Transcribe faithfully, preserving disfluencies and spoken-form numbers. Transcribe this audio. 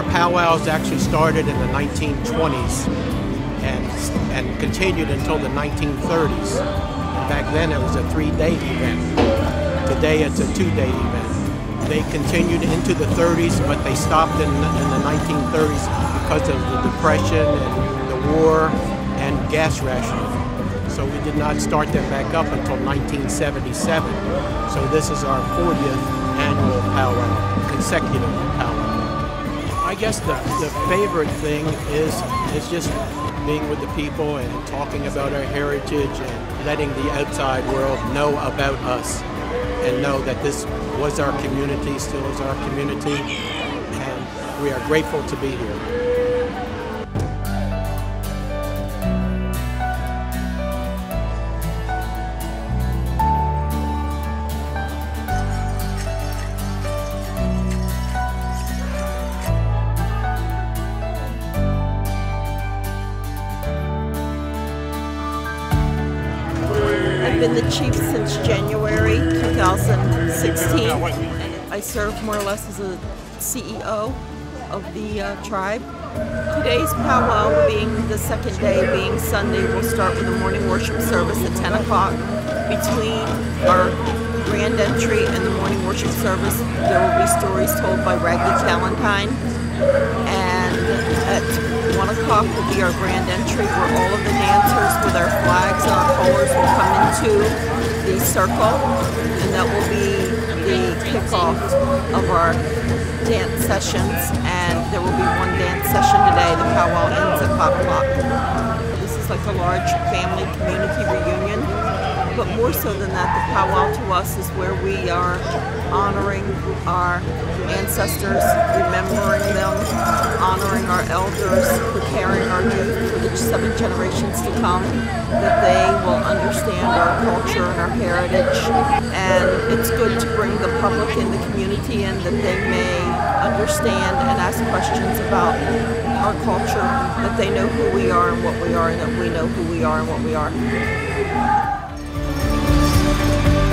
powwows actually started in the nineteen twenties and, and continued until the nineteen thirties. And back then it was a three-day event. Today it's a two-day event. They continued into the thirties, but they stopped in, in the nineteen thirties because of the Depression and the war and gas rationing. So we did not start them back up until nineteen seventy-seven. So this is our fortieth annual powwow, consecutive powwow. I guess the, the favorite thing is, is just being with the people and talking about our heritage and letting the outside world know about us and know that this was our community, still is our community, and we are grateful to be here. I've been the chief since January two thousand sixteen. I serve more or less as a C E O of the uh, tribe. Today's powwow, being the second day, being Sunday, we'll start with a morning worship service at ten o'clock. Between our grand entry and the morning worship service, there will be stories told by Raggedy Clementine. And at one o'clock will be our grand entry, where all of the dancers with our flags and our colors will come into the circle, and that will be the kickoff of our dance sessions. And there will be one dance session today. The powwow ends at five o'clock. This is like a large family community reunion, but more so than that, the powwow to us is where we are honoring our ancestors, remembering them, honoring our elders, preparing our youth for the seven generations to come, that they will understand our culture and our heritage. And it's good to bring the public and the community in, that they may understand and ask questions about our culture, that they know who we are and what we are, and that we know who we are and what we are.